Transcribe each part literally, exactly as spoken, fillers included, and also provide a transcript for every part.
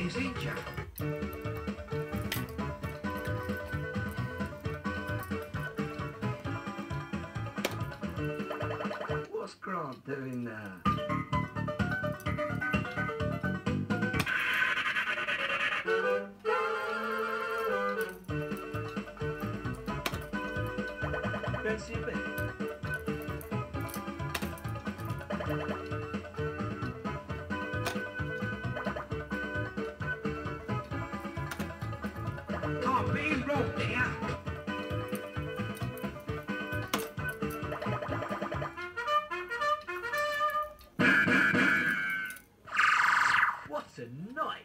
is it, Jack? What's Grant doing there? Fancy a bit? Can't be wrong there. What a night!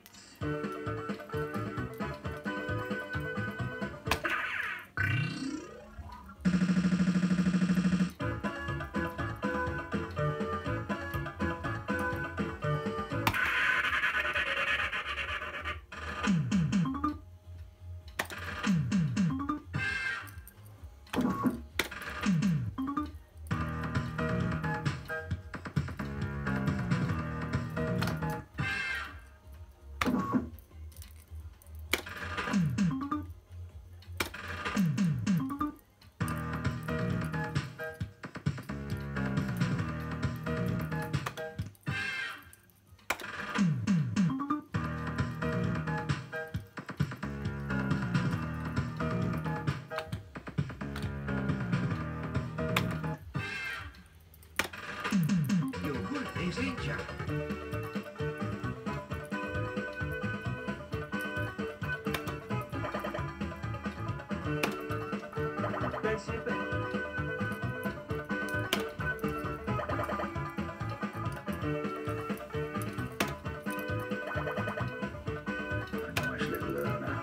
Is it, Jack? Fancy a bit? A nice little learner.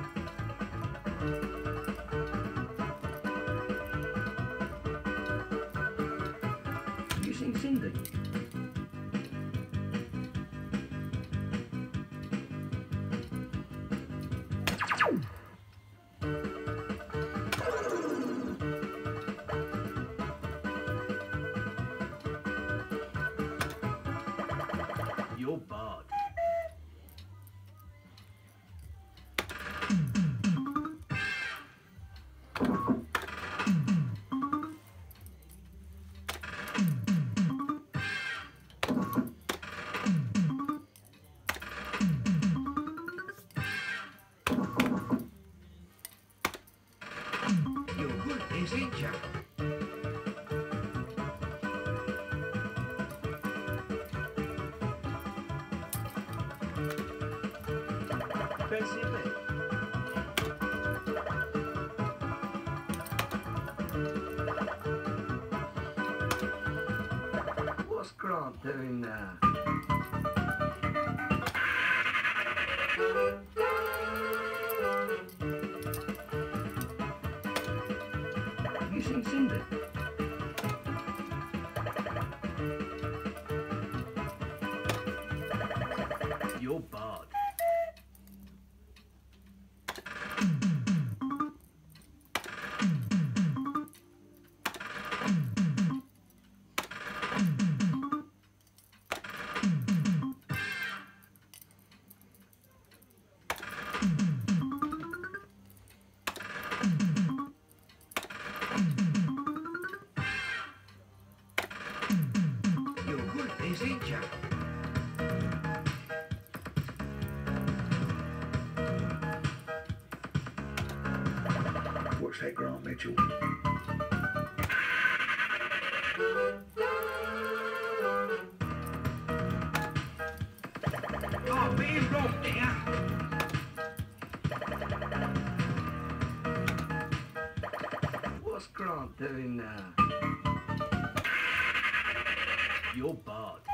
You seen Cindy? You're barred. You're good, is it, Jack? Fancy a bit? What's Grant doing there? You seen Cindy? You're barred. You're good, is it, Jack? What's that, Grant Mitchell? Can't be wrong there. What's Grant doing there? You're barred.